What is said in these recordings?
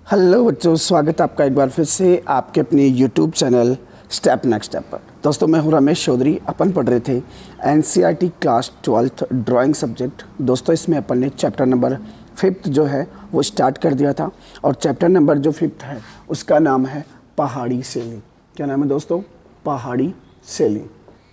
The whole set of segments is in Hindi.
हेलो बच्चों, स्वागत है आपका एक बार फिर से आपके अपने YouTube channel step next step पर। दोस्तों मैं हूं रमेश चौधरी। अपन पढ़ रहे थे NCERT class 12th drawing subject. दोस्तों इसमें अपन ने चैप्टर नंबर 5th जो है वो स्टार्ट कर दिया था और चैप्टर नंबर जो 5th है उसका नाम है पहाड़ी शैली। क्या नाम है दोस्तों? पहाड़ी शैली।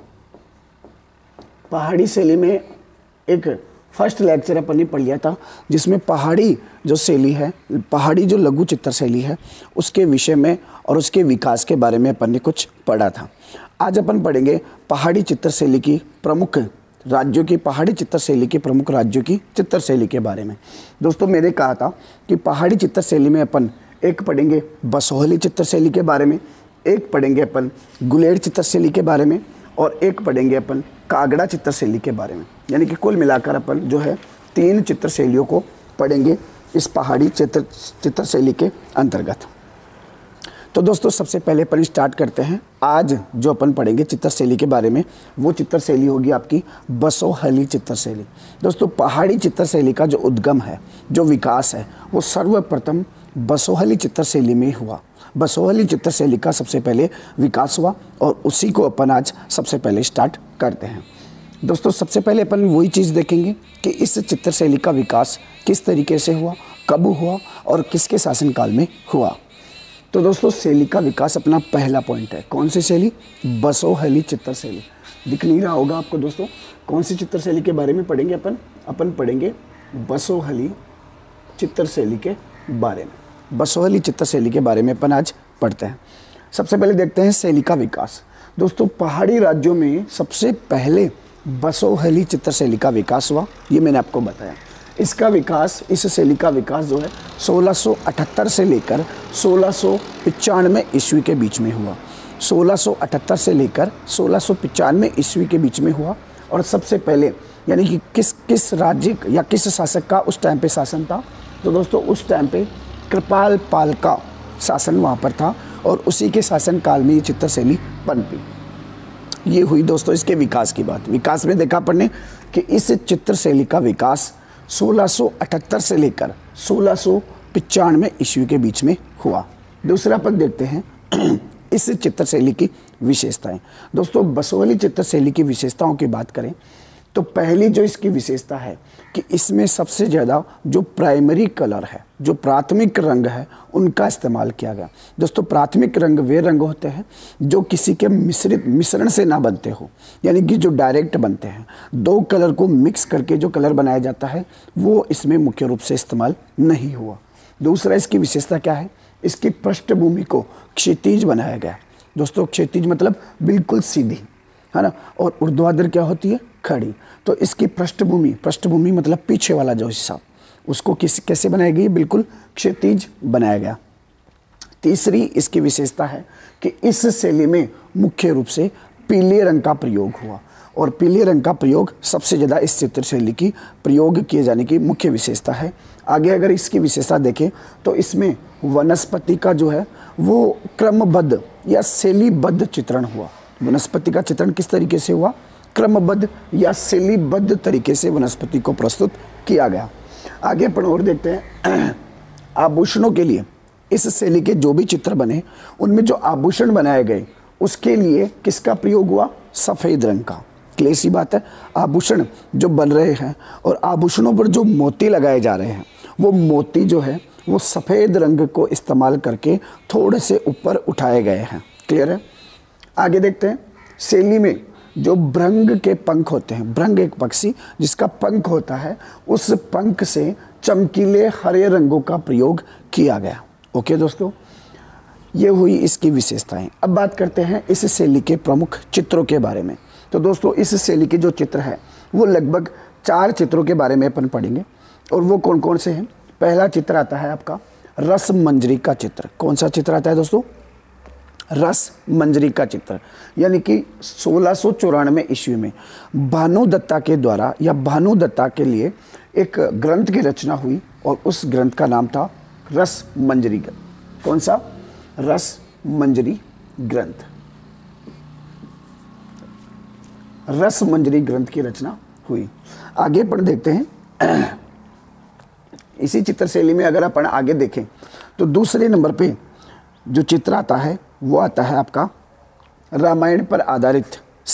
पहाड़ी शैली में एक फर्स्ट लेक्चर अपन ने पढ़ लिया था जिसमें पहाड़ी जो शैली है, पहाड़ी जो लघु चित्र शैली है उसके विषय में और उसके विकास के बारे में अपन ने कुछ पढ़ा था। आज अपन पढ़ेंगे पहाड़ी चित्र शैली की प्रमुख राज्यों की, पहाड़ी चित्र शैली के प्रमुख राज्यों की चित्र शैली के बारे में। दोस्तों मैंने कहा था कि पहाड़ी चित्र शैली में अपन एक पढ़ेंगे बसोहली चित्र शैली के बारे में, एक पढ़ेंगे अपन गुलेड़ चित्र शैली के बारे में और एक पढ़ेंगे अपन कागड़ा चित्र शैली के बारे में। यानी कि कुल मिलाकर अपन जो है 3 चित्र शैलियों को पढ़ेंगे इस पहाड़ी चित्र शैली के अंतर्गत। तो दोस्तों सबसे पहले अपन स्टार्ट करते हैं। आज जो अपन पढ़ेंगे चित्र शैली के बारे में वो चित्र शैली होगी आपकी बसोहली चित्र शैली। दोस्तों पहाड़ी चित्र शैली का जो उद्गम है, जो विकास है, वो सर्वप्रथम बसोहली चित्र शैली में हुआ। बसोहली चित्र शैली का सबसे पहले विकास हुआ और उसी को अपन आज सबसे पहले स्टार्ट करते हैं। दोस्तों सबसे पहले अपन वही चीज़ देखेंगे कि इस चित्र शैली का विकास किस तरीके से हुआ, कब हुआ और किसके शासनकाल में हुआ। तो दोस्तों शैली का विकास अपना पहला पॉइंट है। कौन सी शैली? बसोहली चित्र शैली। दिख नहीं रहा होगा आपको दोस्तों। कौन सी चित्र शैली के बारे में पढ़ेंगे अपन पढ़ेंगे बसोहली चित्र शैली के बारे में। बसोहली चित्र शैली के बारे में अपन आज पढ़ते हैं। सबसे पहले देखते हैं शैली का विकास। दोस्तों पहाड़ी राज्यों में सबसे पहले बसोहली चित्र शैली का विकास हुआ, ये मैंने आपको बताया। इसका विकास, इस शैली का विकास जो है 1678 से लेकर 1695 ईस्वी के बीच में हुआ। 1678 से लेकर 1695 ईस्वी के बीच में हुआ। और सबसे पहले यानी कि किस राज्य या किस शासक का उस टाइम पे शासन था? तो दोस्तों उस टाइम पे कृपाल पाल का शासन वहाँ पर था और उसी के शासनकाल में ये चित्र शैली पनपी। ये हुई दोस्तों इसके विकास की बात। विकास में देखा अपन ने कि इस चित्र शैली का विकास 1678 से लेकर 1695 ईस्वी के बीच में हुआ। दूसरा अपन देखते हैं इस चित्र शैली की विशेषताएं। दोस्तों बसोहली चित्र शैली की विशेषताओं की बात करें तो पहली जो इसकी विशेषता है कि इसमें सबसे ज़्यादा जो प्राइमरी कलर है, जो प्राथमिक रंग है, उनका इस्तेमाल किया गया। दोस्तों प्राथमिक रंग वे रंग होते हैं जो किसी के मिश्रण से ना बनते हो, यानी कि जो डायरेक्ट बनते हैं। 2 कलर को मिक्स करके जो कलर बनाया जाता है वो इसमें मुख्य रूप से इस्तेमाल नहीं हुआ। दूसरा इसकी विशेषता क्या है? इसकी पृष्ठभूमि को क्षैतिज बनाया गया। दोस्तों क्षैतिज मतलब बिल्कुल सीधी, है ना, और ऊर्ध्वाधर क्या होती है? खड़ी। तो इसकी पृष्ठभूमि मतलब पीछे वाला जो हिस्सा, उसको कैसे बनाया गया? बिल्कुल क्षैतिज बनाया गया। तीसरी इसकी विशेषता है कि इस शैली में मुख्य रूप से पीले रंग का प्रयोग हुआ और पीले रंग का प्रयोग सबसे ज़्यादा इस चित्र शैली की प्रयोग किए जाने की मुख्य विशेषता है। आगे अगर इसकी विशेषता देखें तो इसमें वनस्पति का जो है वो क्रमबद्ध या शैलीबद्ध चित्रण हुआ। वनस्पति का चित्रण किस तरीके से हुआ? क्रमबद्ध या शैलीबद्ध तरीके से वनस्पति को प्रस्तुत किया गया। आगे अपन और देखते हैं आभूषणों के लिए इस शैली के जो भी चित्र बने उनमें जो आभूषण बनाए गए उसके लिए किसका प्रयोग हुआ? सफ़ेद रंग का। क्लियर सी बात है। आभूषण जो बन रहे हैं और आभूषणों पर जो मोती लगाए जा रहे हैं वो मोती जो है वो सफ़ेद रंग को इस्तेमाल करके थोड़े से ऊपर उठाए गए हैं। क्लियर है। आगे देखते हैं शैली में जो भृंग के पंख होते हैं, भृंग एक पक्षी जिसका पंख होता है, उस पंख से चमकीले हरे रंगों का प्रयोग किया गया। ओके दोस्तों, ये हुई इसकी विशेषताएं। अब बात करते हैं इस शैली के प्रमुख चित्रों के बारे में। तो दोस्तों इस शैली के जो चित्र है वो लगभग 4 चित्रों के बारे में अपन पढ़ेंगे और वो कौन कौन से हैं? पहला चित्र आता है आपका रस मंजरी का चित्र। कौन सा चित्र आता है दोस्तों? रस मंजरी का चित्र। यानी कि 1694 ईस्वी में भानु दत्ता के द्वारा या भानु दत्ता के लिए एक ग्रंथ की रचना हुई और उस ग्रंथ का नाम था रस मंजरी ग्रंथ। कौन सा? रस मंजरी ग्रंथ। रस मंजरी ग्रंथ की रचना हुई। आगे पढ़ देखते हैं इसी चित्र शैली में अगर अपन आगे देखें तो दूसरे नंबर पे जो चित्र आता है वो आता है आपका रामायण पर आधारित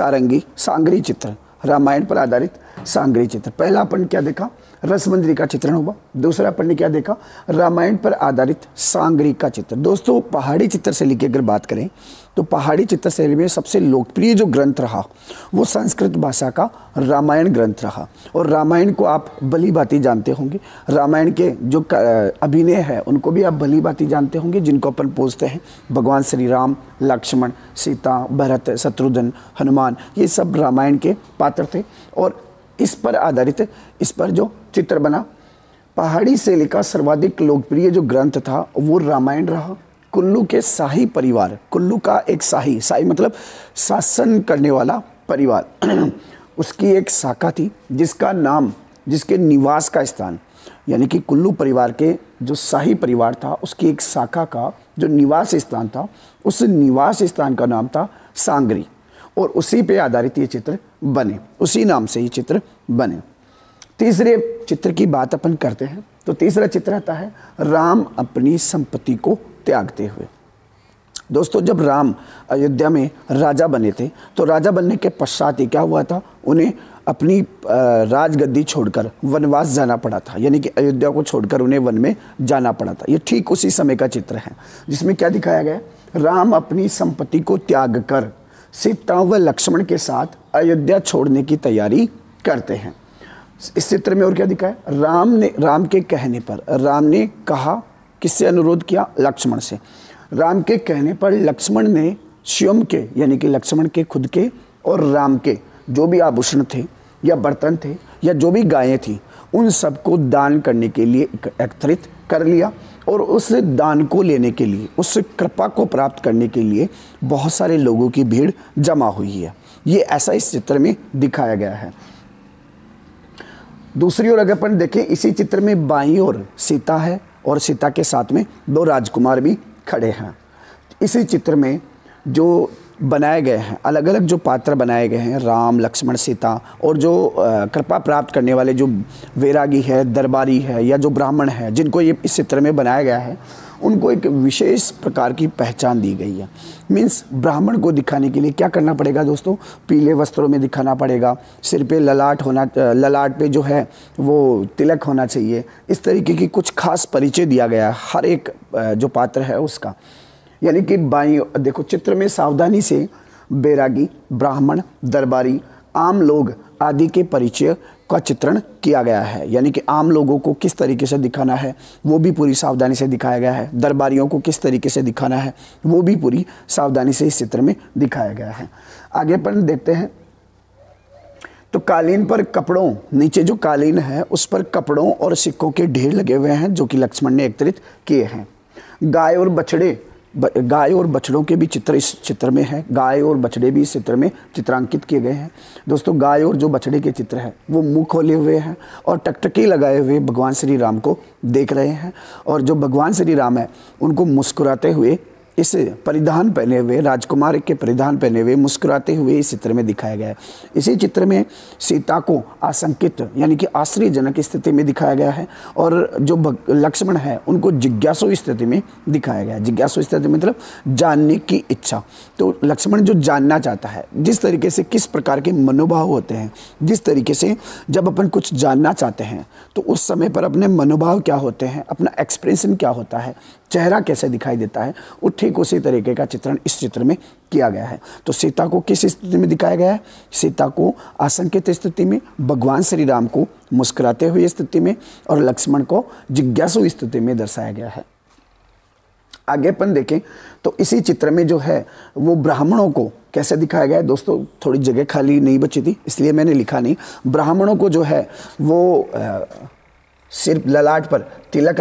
सांगरी चित्र। रामायण पर आधारित सांगरी चित्र। पहला अपन क्या देखा, रसमंजरी का चित्रण हुआ। दूसरा अपन ने क्या देखा, रामायण पर आधारित सांगरी का चित्र। दोस्तों पहाड़ी चित्र शैली की अगर बात करें तो पहाड़ी चित्र शैली में सबसे लोकप्रिय जो ग्रंथ रहा वो संस्कृत भाषा का रामायण ग्रंथ रहा। और रामायण को आप भली भांति जानते होंगे, रामायण के जो अभिनय है उनको भी आप भली भांति जानते होंगे, जिनको अपन पूछते हैं भगवान श्री राम, लक्ष्मण, सीता, भरत, शत्रुघ्न, हनुमान, ये सब रामायण के पात्र थे। और इस पर आधारित इस पर जो चित्र बना, पहाड़ी शैली का सर्वाधिक लोकप्रिय जो ग्रंथ था वो रामायण रहा। कुल्लू के शाही परिवार, कुल्लू का एक शाही मतलब शासन करने वाला परिवार उसकी एक शाखा थी जिसका नाम, जिसके निवास का स्थान, यानी कि कुल्लू परिवार के जो शाही परिवार था उसकी एक शाखा का जो निवास स्थान था, उस निवास स्थान का नाम था सांगरी। और उसी पे आधारित ये चित्र बने, उसी नाम से ये चित्र बने। तीसरे चित्र की बात अपन करते हैं तो तीसरा चित्र आता है राम अपनी संपत्ति को त्यागते हुए। दोस्तों जब राम अयोध्या में राजा बने थे तो राजा बनने के पश्चात ही क्या हुआ था, उन्हें अपनी राजगद्दी छोड़कर वनवास जाना पड़ा था, यानी कि अयोध्या को छोड़कर उन्हें वन में जाना पड़ा था। ये ठीक उसी समय का चित्र है जिसमें क्या दिखाया गया है, राम अपनी संपत्ति को त्याग कर सीता व लक्ष्मण के साथ अयोध्या छोड़ने की तैयारी करते हैं। इस चित्र में और क्या दिखा है, राम के कहने पर, राम ने कहा, किससे अनुरोध किया, लक्ष्मण से। राम के कहने पर लक्ष्मण ने स्वयं के, यानी कि लक्ष्मण के खुद के और राम के जो भी आभूषण थे या बर्तन थे या जो भी गायें थी उन सबको दान करने के लिए एकत्रित कर लिया। और उस दान को लेने के लिए, उस कृपा को प्राप्त करने के लिए बहुत सारे लोगों की भीड़ जमा हुई है। ये ऐसा इस चित्र में दिखाया गया है। दूसरी ओर अगर अपन देखें, इसी चित्र में बाईं ओर सीता है और सीता के साथ में 2 राजकुमार भी खड़े हैं। इसी चित्र में जो बनाए गए हैं, अलग अलग जो पात्र बनाए गए हैं, राम, लक्ष्मण, सीता, और जो कृपा प्राप्त करने वाले जो वैरागी है, दरबारी है या जो ब्राह्मण है, जिनको ये इस चित्र में बनाया गया है, उनको एक विशेष प्रकार की पहचान दी गई है। मीन्स ब्राह्मण को दिखाने के लिए क्या करना पड़ेगा दोस्तों, पीले वस्त्रों में दिखाना पड़ेगा, सिर पे ललाट पे जो है वो तिलक होना चाहिए। इस तरीके की कुछ खास परिचय दिया गया है हर एक जो पात्र है उसका। यानी कि बाईं देखो चित्र में सावधानी से बैरागी, ब्राह्मण, दरबारी, आम लोग आदि के परिचय का चित्रण किया गया है। यानी कि आम लोगों को किस तरीके से दिखाना है वो भी पूरी सावधानी से दिखाया गया है। दरबारियों को किस तरीके से दिखाना है वो भी पूरी सावधानी से इस चित्र में दिखाया गया है। आगे अपन देखते हैं तो कालीन पर कपड़ों, नीचे जो कालीन है उस पर कपड़ों और सिक्कों के ढेर लगे हुए हैं जो कि लक्ष्मण ने एकत्रित किए हैं। गाय और बछड़ों के भी चित्र इस चित्र में है। गाय और बछड़े भी इस चित्र में चित्रांकित किए गए हैं। दोस्तों गाय और जो बछड़े के चित्र है वो मुंह खोले हुए हैं और टकटकी लगाए हुए भगवान श्री राम को देख रहे हैं। और जो भगवान श्री राम है उनको मुस्कुराते हुए, इस परिधान पहने हुए, राजकुमार के परिधान पहने हुए मुस्कुराते हुए इस चित्र में दिखाया गया है। इसी चित्र में सीता को आशंकित यानी कि आश्चर्यजनक स्थिति में दिखाया गया है और जो लक्ष्मण है उनको जिज्ञासु स्थिति में दिखाया गया है। जिज्ञासु स्थिति मतलब जानने की इच्छा। तो लक्ष्मण जो जानना चाहता है, जिस तरीके से किस प्रकार के मनोभाव होते हैं, जिस तरीके से जब अपन कुछ जानना चाहते हैं तो उस समय पर अपने मनोभाव क्या होते हैं, अपना एक्सप्रेशन क्या होता है, चेहरा कैसे दिखाई देता है, वो ठीक उसी तरीके का चित्रण इस चित्र में किया गया है। तो सीता को किस स्थिति में दिखाया गया है, सीता को आशंकित स्थिति में, भगवान श्री राम को मुस्कुराते हुए स्थिति में और लक्ष्मण को जिज्ञासु स्थिति में दर्शाया गया है। आगे अपन देखें तो इसी चित्र में जो है वो ब्राह्मणों को कैसे दिखाया गया है। दोस्तों थोड़ी जगह खाली नहीं बची थी इसलिए मैंने लिखा नहीं। ब्राह्मणों को जो है वो सिर्फ ललाट पर तिलक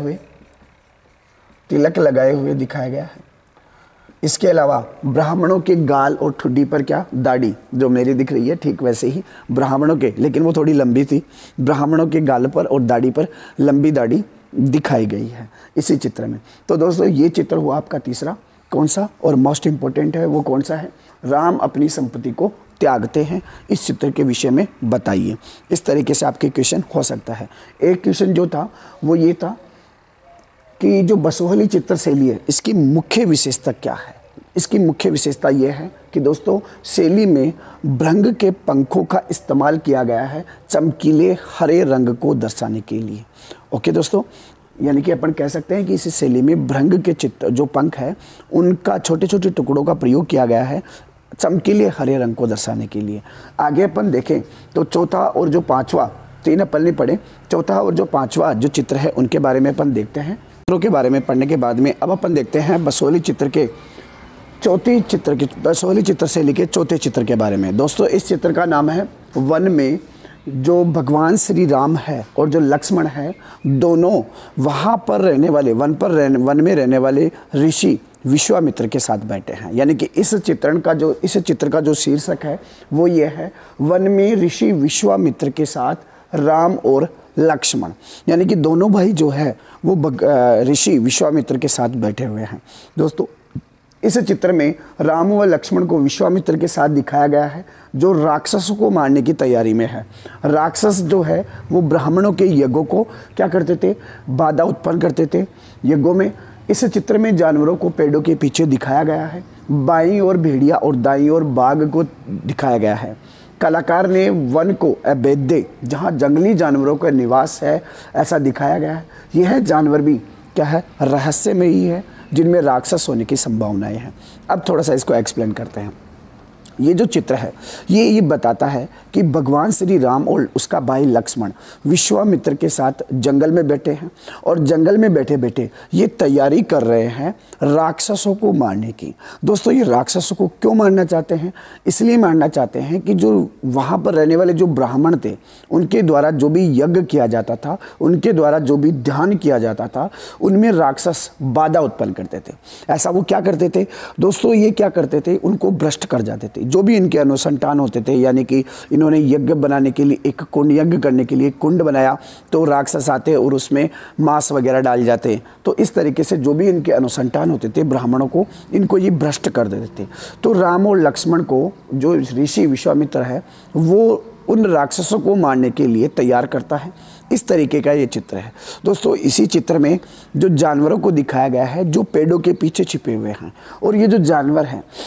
लगाए हुए दिखाया गया है। इसके अलावा ब्राह्मणों के गाल और ठुड्डी पर क्या, दाढ़ी, जो मेरी दिख रही है ठीक वैसे ही ब्राह्मणों के, लेकिन वो थोड़ी लंबी थी, ब्राह्मणों के गाल पर और दाढ़ी पर लंबी दाढ़ी दिखाई गई है इसी चित्र में। तो दोस्तों ये चित्र हुआ आपका तीसरा। कौन सा और मोस्ट इम्पोर्टेंट है वो कौन सा है, राम अपनी संपत्ति को त्यागते हैं, इस चित्र के विषय में बताइए। इस तरीके से आपके क्वेश्चन हो सकता है। एक क्वेश्चन जो था वो ये था कि जो बसोहली चित्र शैली है इसकी मुख्य विशेषता क्या है। इसकी मुख्य विशेषता ये है कि दोस्तों शैली में भृंग के पंखों का इस्तेमाल किया गया है चमकीले हरे रंग को दर्शाने के लिए। ओके दोस्तों, यानी कि अपन कह सकते हैं कि इस शैली में भृंग के चित्र जो पंख है उनका छोटे छोटे टुकड़ों का प्रयोग किया गया है चमकीले हरे रंग को दर्शाने के लिए। आगे अपन देखें तो चौथा और जो पांचवा, तीन अपन नहीं पढ़े, चौथा और जो पांचवा जो चित्र है उनके बारे में अपन देखते हैं। चित्रों के बारे में पढ़ने के बाद में अब अपन देखते हैं बसोहली चित्र के बसोहली चित्र शैली के चौथे चित्र के बारे में। दोस्तों इस चित्र का नाम है वन में जो भगवान श्री राम है और जो लक्ष्मण है दोनों वहाँ पर रहने वाले वन में रहने वाले ऋषि विश्वामित्र के साथ बैठे हैं। यानी कि इस चित्र का जो शीर्षक है वो ये है, वन में ऋषि विश्वामित्र के साथ राम और लक्ष्मण, यानी कि दोनों भाई जो है वो ऋषि विश्वामित्र के साथ बैठे हुए हैं। दोस्तों इस चित्र में राम व लक्ष्मण को विश्वामित्र के साथ दिखाया गया है जो राक्षसों को मारने की तैयारी में है। राक्षस जो है वो ब्राह्मणों के यज्ञों को क्या करते थे, बाधा उत्पन्न करते थे यज्ञों में। इस चित्र में जानवरों को पेड़ों के पीछे दिखाया गया है, बाईं ओर भेड़िया और दाईं ओर बाघ को दिखाया गया है। कलाकार ने वन को अभेद्य जहाँ जंगली जानवरों का निवास है ऐसा दिखाया गया है। यह जानवर भी क्या है, रहस्यमयी है जिनमें राक्षस होने की संभावनाएं हैं। अब थोड़ा सा इसको एक्सप्लेन करते हैं। ये जो चित्र है ये बताता है कि भगवान श्री राम और उसका भाई लक्ष्मण विश्वामित्र के साथ जंगल में बैठे हैं और जंगल में बैठे बैठे ये तैयारी कर रहे हैं राक्षसों को मारने की। दोस्तों ये राक्षसों को क्यों मारना चाहते हैं, इसलिए मारना चाहते हैं कि जो वहाँ पर रहने वाले जो ब्राह्मण थे उनके द्वारा जो भी यज्ञ किया जाता था, उनके द्वारा जो भी ध्यान किया जाता था, उनमें राक्षस बाधा उत्पन्न करते थे। ऐसा वो क्या करते थे दोस्तों, ये क्या करते थे, उनको भ्रष्ट कर जाते थे। जो भी इनके अनुसंधान होते थे, यानी कि इन्होंने यज्ञ बनाने के लिए एक कुंड, यज्ञ करने के लिए एक कुंड बनाया तो राक्षस आते और उसमें मांस वगैरह डाल जाते। तो इस तरीके से जो भी इनके अनुसंधान होते थे ब्राह्मणों को, इनको ये भ्रष्ट कर देते थे। तो राम और लक्ष्मण को जो ऋषि विश्वामित्र है वो उन राक्षसों को मारने के लिए तैयार करता है। इस तरीके का ये चित्र है। दोस्तों इसी चित्र में जो जानवरों को दिखाया गया है जो पेड़ों के पीछे छिपे हुए हैं, और ये जो जानवर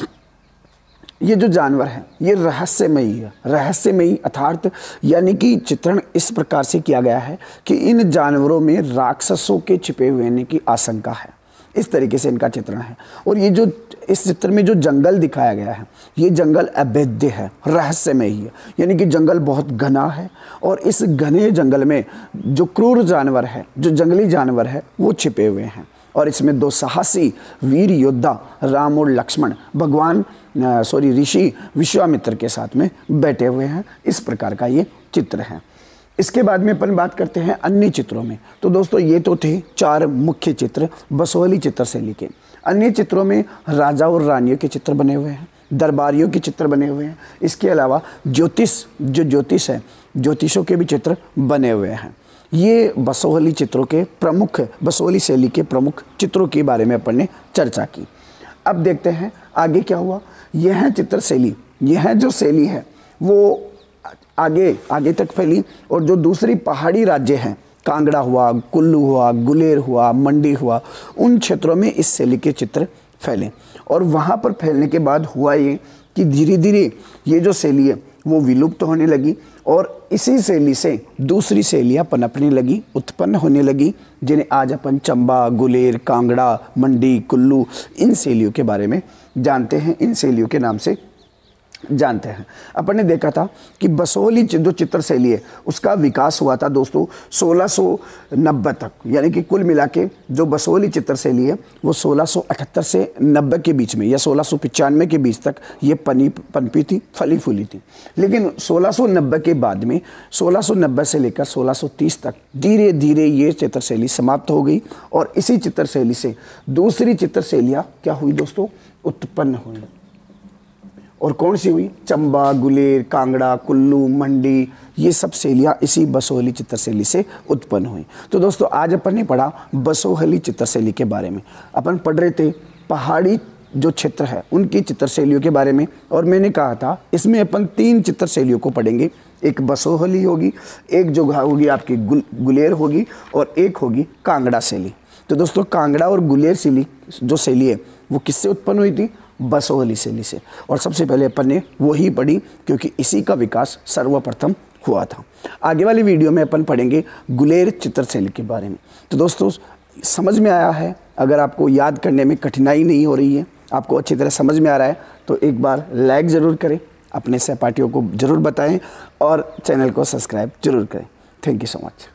है ये रहस्यमयी है। रहस्यमयी अर्थात यानी कि चित्रण इस प्रकार से किया गया है कि इन जानवरों में राक्षसों के छिपे हुए की आशंका है। इस तरीके से इनका चित्रण है। और ये जो इस चित्र में जो जंगल दिखाया गया है ये जंगल अभेद्य है, रहस्यमयी है, यानी कि जंगल बहुत घना है और इस घने जंगल में जो क्रूर जानवर है, जो जंगली जानवर है वो छिपे हुए हैं। और इसमें दो साहसी वीर योद्धा राम और लक्ष्मण ऋषि विश्वामित्र के साथ में बैठे हुए हैं। इस प्रकार का ये चित्र है। इसके बाद में अपन बात करते हैं अन्य चित्रों में। तो दोस्तों ये तो थे 4 मुख्य चित्र बसोहली चित्र शैली के। अन्य चित्रों में राजा और रानियों के चित्र बने हुए हैं, दरबारियों के चित्र बने हुए हैं। इसके अलावा ज्योतिष है, ज्योतिषों के भी चित्र बने हुए हैं। ये बसोहली शैली के प्रमुख चित्रों के बारे में अपन ने चर्चा की। अब देखते हैं आगे क्या हुआ। यह चित्र शैली, यह जो शैली है वो आगे तक फैली और जो दूसरी पहाड़ी राज्य हैं, कांगड़ा हुआ, कुल्लू हुआ, गुलेर हुआ, मंडी हुआ, उन क्षेत्रों में इस शैली के चित्र फैले। और वहाँ पर फैलने के बाद हुआ ये कि धीरे धीरे ये जो शैली है वो विलुप्त होने लगी और इसी शैली से दूसरी शैलियाँ पनपने लगी, उत्पन्न होने लगी, जिन्हें आज अपन चंबा, गुलेर, कांगड़ा, मंडी, कुल्लू इन शैलियों के बारे में जानते हैं, इन शैलियों के नाम से जानते हैं। अपन ने देखा था कि बसोहली जो चित्र शैली है उसका विकास हुआ था दोस्तों 1690 तक, यानी कि कुल मिला के जो बसोहली चित्र शैली है वो 1678 से 90 के बीच में या 1695 के बीच तक ये पनपी थी, फली फूली थी। लेकिन 1690 के बाद में 1690 से लेकर 1630 तक धीरे धीरे ये चित्र शैली समाप्त हो गई और इसी चित्र शैली से दूसरी चित्र शैलियाँ क्या हुई दोस्तों, उत्पन्न हुई। और कौन सी हुई, चंबा, गुलेर, कांगड़ा, कुल्लू, मंडी, ये सब शैलियाँ इसी बसोहली चित्र शैली से उत्पन्न हुई। तो दोस्तों आज अपन ने पढ़ा बसोहली चित्र शैली के बारे में। अपन पढ़ रहे थे पहाड़ी जो क्षेत्र है उनकी चित्र शैलियों के बारे में, और मैंने कहा था इसमें अपन 3 चित्र शैलियों को पढ़ेंगे। एक बसोहली होगी, एक जो होगी आपकी गुलेर होगी और एक होगी कांगड़ा शैली। तो दोस्तों कांगड़ा और गुलेर शैली जो शैली है वो किससे उत्पन्न हुई थी? बसोहली शैली से। और सबसे पहले अपन ने वो ही पढ़ी क्योंकि इसी का विकास सर्वप्रथम हुआ था। आगे वाली वीडियो में अपन पढ़ेंगे गुलेर चित्र शैली के बारे में। तो दोस्तों समझ में आया है? अगर आपको याद करने में कठिनाई नहीं हो रही है, आपको अच्छी तरह समझ में आ रहा है, तो एक बार लाइक ज़रूर करें, अपने सहपाठियों को ज़रूर बताएं और चैनल को सब्सक्राइब ज़रूर करें। Thank you so much.